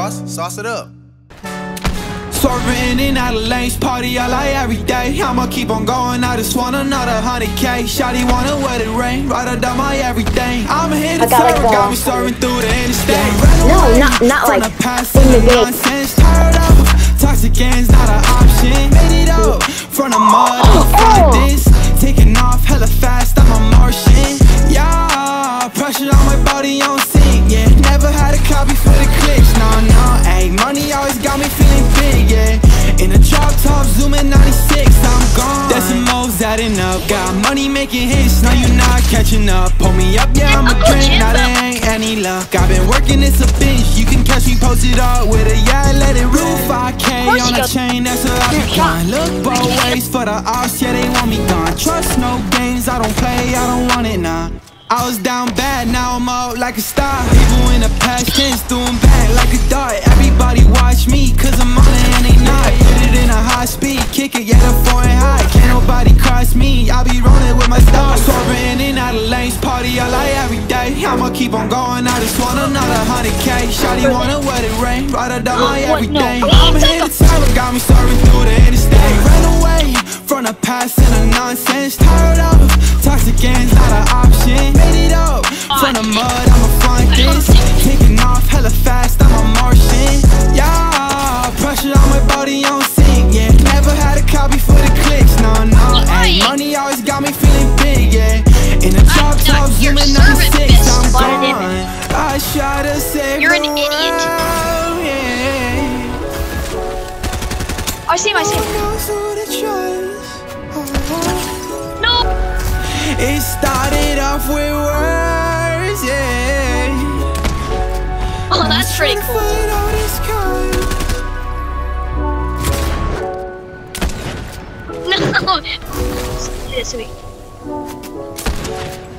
Sauce it up. Swerving in out of lanes, party all like every day. I'ma keep on going, I just want another 100K. Shawty wanna wet it rain, right up down my everything. I'm here to serve, got me serving through the interstate. No, not like in the nonsense, tired of toxic game's not an option. Made it up from the mud, like this. Taking off hella fast, I'm a Martian. Yeah, pressure on my body on sync, yeah. Never had a copy for the clicks, no, ayy. Money always got me feeling big, yeah. In a drop top, zooming 96, I'm gone. Decimals adding up, got money making hits, now you not catching up. Pull me up, yeah, I'm a drink, now there ain't any luck. I've been working, it's a binge, you can catch me posted up with a yeah, let it rule. 5K on a chain, that's a lot of fun. Look both ways for the ops, yeah, they want me gone. Trust no games, I don't play, I don't want it, nah. I was down bad, now I'm out like a star. People in the past tense doing back like a dart. Everybody watch me, cause I'm on it and they not. Hit it in a high speed, kick it, yeah, the foreign high. Can't nobody cross me, I be rolling with my stars. Swerving in and out of lanes, party all like every day. I'ma keep on going, I just want another 100K. Shawty wanna wet it rain, right up down my everything. I'm here to tell her, got me serving through the interstate. Ran away from the past and the nonsense. Tired of toxic game's not an option. Made it up from the mud, I'ma find this. Taking off hella fast, I'm a Martian. Yeah, pressure on my body on sync, yeah. Never had a copy for the clicks, no, ayy. Money always got me feeling big, yeah. In a drop top, zooming 96, I'm gone. I try to save You're an the idiot. world, yeah. I see him. No! It started off with words, yeah. Oh, that's pretty cool. No! Sweet.